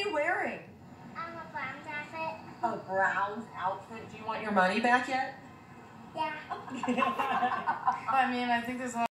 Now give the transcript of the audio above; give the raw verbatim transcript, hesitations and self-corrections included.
you wearing? I'm a Browns outfit. A Browns outfit. Do you want your money back yet? Yeah. I mean, I think there's a lot